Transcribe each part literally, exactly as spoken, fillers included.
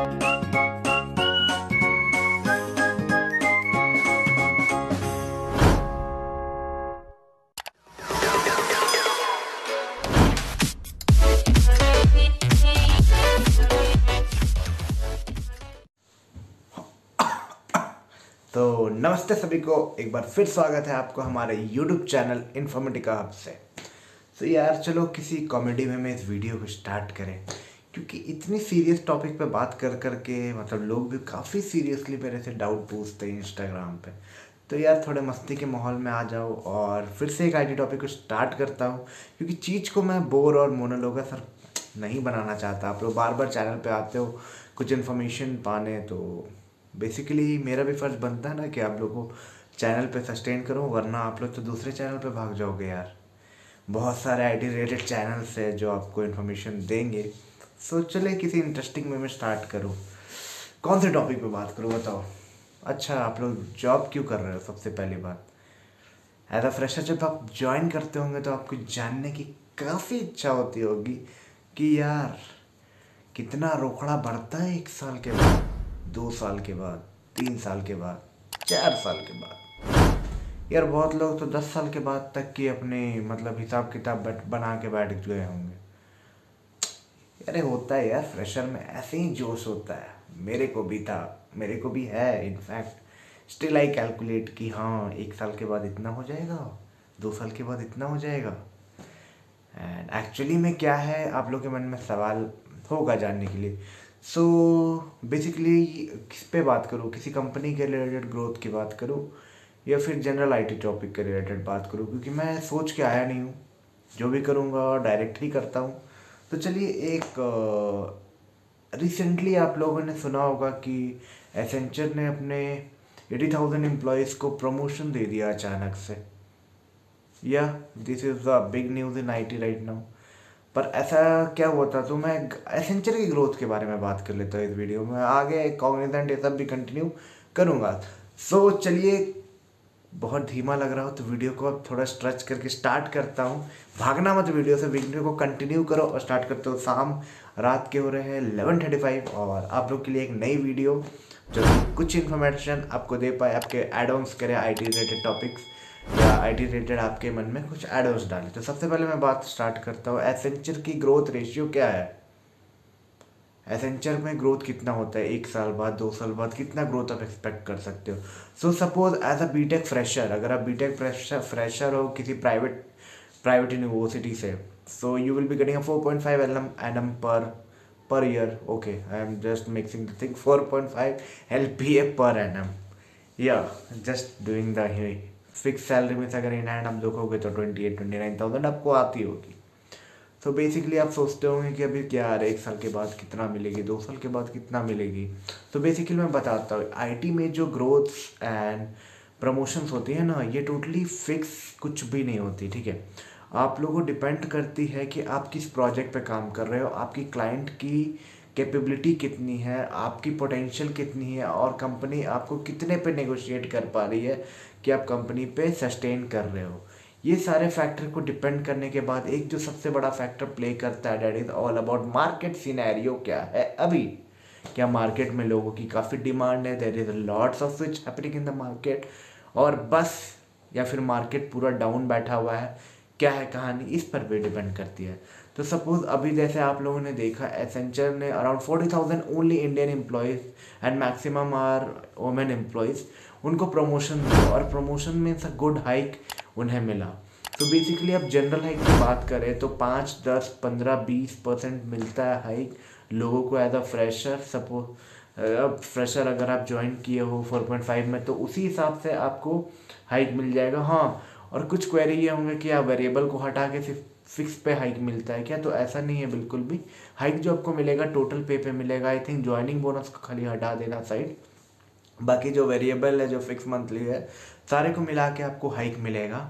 तो नमस्ते सभी को, एक बार फिर स्वागत है आपको हमारे यूट्यूब चैनल इन्फॉर्मेटिका हब से। तो यार चलो किसी कॉमेडी में मैं इस वीडियो को स्टार्ट करें, क्योंकि इतनी सीरियस टॉपिक पे बात कर कर के मतलब लोग भी काफ़ी सीरियसली मेरे से डाउट पूछते हैं इंस्टाग्राम पे। तो यार थोड़े मस्ती के माहौल में आ जाओ और फिर से एक आईटी टॉपिक को स्टार्ट करता हूँ, क्योंकि चीज़ को मैं बोर और मोनोलोगा सर नहीं बनाना चाहता। आप लोग बार बार चैनल पे आते हो कुछ इन्फॉर्मेशन पाने, तो बेसिकली मेरा भी फ़र्ज़ बनता है ना कि आप लोगों को चैनल पे सस्टेन करूं, वरना आप लोग तो दूसरे चैनल पे भाग जाओगे यार। बहुत सारे आईटी रिलेटेड चैनल्स है जो आपको इन्फॉर्मेशन देंगे। सो चले किसी इंटरेस्टिंग वे में स्टार्ट करूं। कौन से टॉपिक पे बात करूं बताओ। अच्छा, आप लोग जॉब क्यों कर रहे हो? सबसे पहली बात, एज अ फ्रेशर जब आप ज्वाइन करते होंगे तो आपको जानने की काफ़ी इच्छा होती होगी कि यार कितना रोकड़ा बढ़ता है एक साल के बाद, दो साल के बाद, तीन साल के बाद, चार साल के बाद। यार बहुत लोग तो दस साल के बाद तक की अपने मतलब हिसाब किताब बैठ बना के बैठ गए होंगे। अरे होता है यार, फ्रेशर में ऐसे ही जोश होता है। मेरे को भी था, मेरे को भी है इनफैक्ट। स्टिल आई कैलकुलेट कि हाँ एक साल के बाद इतना हो जाएगा, दो साल के बाद इतना हो जाएगा। एंड एक्चुअली में क्या है, आप लोग के मन में सवाल होगा जानने के लिए। सो बेसिकली किस पे बात करूँ, किसी कंपनी के रिलेटेड ग्रोथ की बात करूँ या फिर जनरल आईटी टॉपिक के रिलेटेड बात करूँ, क्योंकि मैं सोच के आया नहीं हूँ, जो भी करूँगा डायरेक्ट ही करता हूँ। तो चलिए, एक रिसेंटली आप लोगों ने सुना होगा कि एसेंचर ने अपने एटी थाउजेंड एम्प्लॉयज़ को प्रमोशन दे दिया अचानक से। Yeah this is the big news in I T right now. पर ऐसा क्या हुआ था, तो मैं एसेंचर की ग्रोथ के बारे में बात कर लेता हूँ इस वीडियो में। आगे कॉग्निजेंट ये सब भी कंटिन्यू करूँगा। सो so, चलिए, बहुत धीमा लग रहा हो तो वीडियो को अब थोड़ा स्ट्रेच करके स्टार्ट करता हूँ। भागना मत वीडियो से, वीडियो को कंटिन्यू करो और स्टार्ट करते हो। शाम रात के हो रहे हैं इलेवन थर्टी फाइव और आप लोग के लिए एक नई वीडियो जो कि कुछ इन्फॉर्मेशन आपको दे पाए, आपके एड ऑन्स करे आई टी रिलेटेड टॉपिक्स या आई टी रिलेटेड आपके मन में कुछ एड ऑन्स डाले। तो सबसे पहले मैं बात स्टार्ट करता हूँ, एसेंचर की ग्रोथ रेशियो क्या है। एसेंचर में ग्रोथ कितना होता है एक साल बाद, दो साल बाद, कितना ग्रोथ आप एक्सपेक्ट कर सकते हो। So suppose as a BTech fresher, अगर आप बीटेक फ्रेशर फ्रेशर हो किसी प्राइवेट प्राइवेट यूनिवर्सिटी से, so you will be getting a four point five L annum per per year. Okay, I am just mixing the thing, four point five L P A per annum, yeah just doing the fix salary में से अगर in hand आप देखोगे तो twenty eight twenty nine thousand आपको आती होगी। तो बेसिकली आप सोचते होंगे कि अभी क्या यार, एक साल के बाद कितना मिलेगी, दो साल के बाद कितना मिलेगी। तो बेसिकली मैं बताता हूँ, आईटी में जो ग्रोथ एंड प्रमोशंस होती है ना, ये टोटली फिक्स कुछ भी नहीं होती, ठीक है। आप लोगों को डिपेंड करती है कि आप किस प्रोजेक्ट पे काम कर रहे हो, आपकी क्लाइंट की कैपेबिलिटी कितनी है, आपकी पोटेंशियल कितनी है, और कंपनी आपको कितने पे नेगोशिएट कर पा रही है कि आप कंपनी पे सस्टेन कर रहे हो। ये सारे फैक्टर को डिपेंड करने के बाद एक जो सबसे बड़ा फैक्टर प्ले करता है, that is all about market scenario क्या है अभी। क्या मार्केट में लोगों की काफ़ी डिमांड है, there is lots of switch happening in the market, और बस, या फिर मार्केट पूरा डाउन बैठा हुआ है, क्या है कहानी, इस पर भी डिपेंड करती है। तो सपोज अभी जैसे आप लोगों ने देखा, एसेंचर ने around forty thousand only Indian employees and maximum are women employees, उनको प्रमोशन दिया, और promotion means a good hike उन्हें मिला। तो बेसिकली अब जनरल हाइक की बात करें तो पाँच दस पंद्रह बीस परसेंट मिलता है हाइक लोगों को एज अ फ्रेशर। सपोज अब फ्रेशर अगर आप ज्वाइन किए हो फोर पॉइंट फाइव में, तो उसी हिसाब से आपको हाइक मिल जाएगा। हाँ, और कुछ क्वेरी ये होंगे कि आप वेरिएबल को हटा के सिर्फ फिक्स पे हाइक मिलता है क्या, तो ऐसा नहीं है बिल्कुल भी। हाइक जो आपको मिलेगा टोटल पे पे मिलेगा। आई थिंक ज्वाइनिंग बोनस को खाली हटा देना साइड, बाकी जो वेरिएबल है जो फिक्स मंथली है सारे को मिला के आपको हाइक मिलेगा।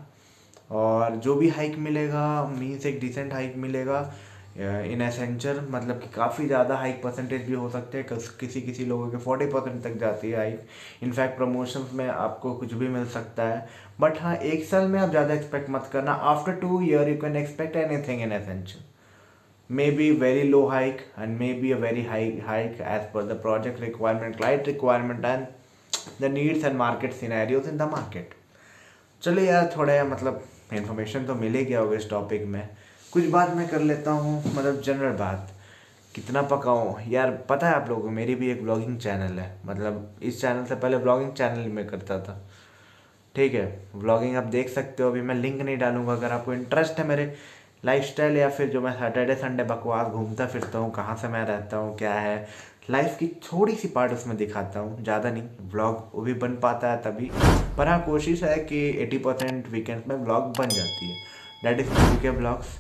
और जो भी हाइक मिलेगा मीन्स एक डिसेंट हाइक मिलेगा इन एसेंचर, मतलब कि काफ़ी ज़्यादा हाइक परसेंटेज भी हो सकते हैं, किसी किसी लोगों के फोर्टी परसेंट तक जाती है हाइक। इनफैक्ट प्रमोशंस में आपको कुछ भी मिल सकता है। बट हाँ, एक साल में आप ज़्यादा एक्सपेक्ट मत करना। After two year you can expect anything in Accenture. may be very low hike and may be a very high hike as per the project requirement, client requirement and the needs and market scenarios in the market. चलिए यार, थोड़ा मतलब information तो मिल ही गया होगा इस topic में। कुछ बात मैं कर लेता हूँ, मतलब जनरल बात। कितना पकाऊँ यार, पता है आप लोगों को मेरी भी एक ब्लॉगिंग चैनल है। मतलब इस चैनल से पहले ब्लॉगिंग चैनल में करता था, ठीक है। व्लॉगिंग आप देख सकते हो, अभी मैं लिंक नहीं डालूंगा। अगर आपको इंटरेस्ट है मेरे लाइफस्टाइल या फिर जो मैं सैटरडे संडे बकवास घूमता फिरता हूँ, कहाँ से मैं रहता हूँ, क्या है लाइफ की, थोड़ी सी पार्ट उसमें दिखाता हूँ, ज़्यादा नहीं। व्लॉग वो भी बन पाता है तभी, पर हाँ कोशिश है कि एटी परसेंट वीकेंड में व्लॉग बन जाती है। डैट इज़ मूवी के ब्लॉग्स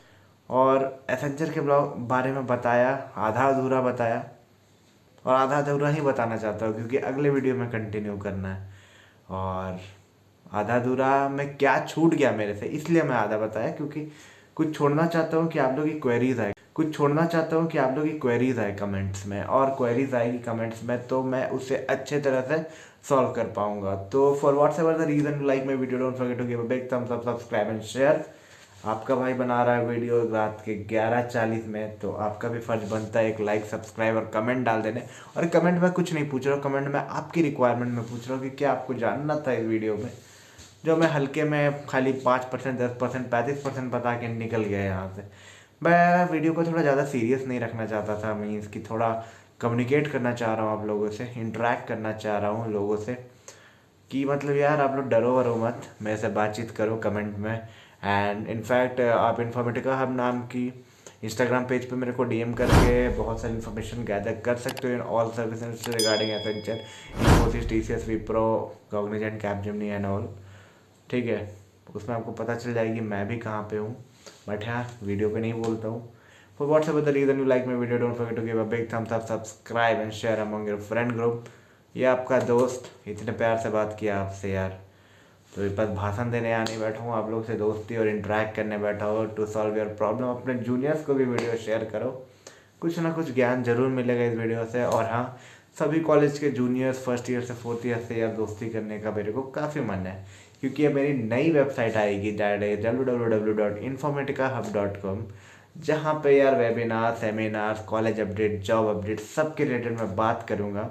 और एसेंचर के ब्लॉग बारे में बताया, आधा अधूरा बताया, और आधा अधूरा ही बताना चाहता हूँ क्योंकि अगले वीडियो में कंटिन्यू करना है। और आधा अधूरा में क्या छूट गया मेरे से, इसलिए मैं आधा बताया, क्योंकि कुछ छोड़ना चाहता हूँ कि आप लोग की क्वेरीज आए कुछ छोड़ना चाहता हूँ कि आप लोग की क्वेरीज आए कमेंट्स में, और क्वेरीज आएगी कमेंट्स में तो मैं उसे अच्छे तरह से सॉल्व कर पाऊंगा। तो for whatsoever the reason like my video, don't forget to give a big thumbs up, subscribe and share. आपका भाई बना रहा है वीडियो रात के ग्यारह चालीस में, तो आपका भी फर्ज बनता है एक लाइक, सब्सक्राइब और कमेंट डाल देने। और कमेंट में कुछ नहीं पूछ रहा हूँ, कमेंट में आपकी रिक्वायरमेंट में पूछ रहा हूँ कि क्या आपको जानना था इस वीडियो में, जो मैं हल्के में खाली पाँच परसेंट दस परसेंट पैंतीस परसेंट बता के निकल गया यहाँ से। मैं वीडियो को थोड़ा ज़्यादा सीरियस नहीं रखना चाहता था, मीन्स कि थोड़ा कम्युनिकेट करना चाह रहा हूँ आप लोगों से, इंटरेक्ट करना चाह रहा हूँ लोगों से, कि मतलब यार आप लोग डरो वरो मत, मेरे से बातचीत करो कमेंट में। एंड इनफैक्ट आप इन्फॉर्मेटिका हब नाम की इंस्टाग्राम पेज पे मेरे को डीएम करके बहुत सारी इन्फॉर्मेशन गैदर कर सकते हो in all services regarding Accenture, Infosys, TCS, Wipro, Cognizant, Capgemini and all, ठीक है। उसमें आपको पता चल जाएगी मैं भी कहाँ पे हूँ, बट हाँ वीडियो पे नहीं बोलता हूँ। For whatsoever the reason you like my video, don't forget to give a big thumbs up, subscribe and share among your friend group. ये आपका दोस्त इतने प्यार से बात किया आपसे यार, तो बस भाषण देने यहाँ नहीं बैठा हूँ, आप लोग से दोस्ती और इंटरेक्ट करने बैठा हो टू सॉल्व योर प्रॉब्लम। अपने जूनियर्स को भी वीडियो शेयर करो, कुछ ना कुछ ज्ञान जरूर मिलेगा इस वीडियो से। और हाँ, सभी कॉलेज के जूनियर्स फर्स्ट ईयर से फोर्थ ईयर से यार दोस्ती करने का मेरे को काफ़ी मन है, क्योंकि अब मेरी नई वेबसाइट आएगी, that is W W W dot Informatica hub dot com, जहाँ पे यार webinar, seminar, college update, job update सब के रिलेटेड मैं बात करूँगा।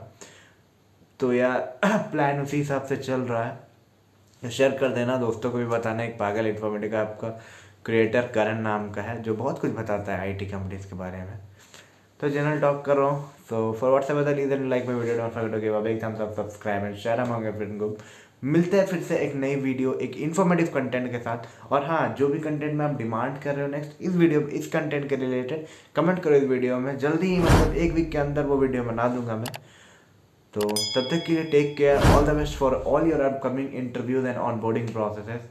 तो यार प्लान उसी हिसाब से चल रहा है, शेयर कर देना दोस्तों को भी बताना। एक पागल इन्फॉर्मेटिका आपका क्रिएटर करण नाम का है, जो बहुत कुछ बताता है आईटी कंपनीज के बारे में। तो जनरल टॉक कर रहा हूँ। So for whatsoever the reason like my video, don't forget to give a big thumbs up, subscribe and share among your friend group. मिलते हैं फिर से एक नई वीडियो, एक इन्फॉर्मेटिव कंटेंट के साथ। और हाँ, जो भी कंटेंट में आप डिमांड कर रहे हो नेक्स्ट इस वीडियो इस कंटेंट के रिलेटेड, कमेंट करो इस वीडियो में, जल्दी ही मतलब एक वीक के अंदर वो वीडियो बना दूंगा मैं। तो तब तक के लिए take care, all the best for all your upcoming interviews and onboarding processes.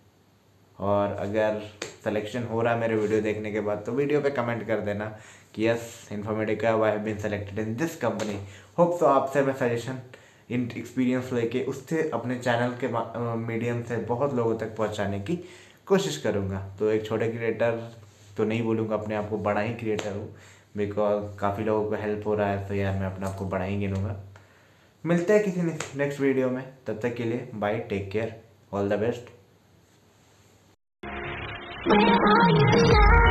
और अगर सिलेक्शन हो रहा है मेरे वीडियो देखने के बाद, तो वीडियो पे कमेंट कर देना कि yes Informatica I have been selected in this company. Hope so आपसे मैं सजेशन इन एक्सपीरियंस लेके उससे अपने चैनल के मीडियम से बहुत लोगों तक पहुंचाने की कोशिश करूंगा। तो एक छोटे क्रिएटर तो नहीं बोलूँगा, अपने आप को बड़ा ही क्रिएटर हूँ, बिकॉज काफ़ी लोगों को हेल्प हो रहा है, तो यार मैं अपने आप को बड़ा ही गिनूँगा। मिलते हैं किसी नेक्स्ट वीडियो में, तब तक के लिए bye, take care, all the best.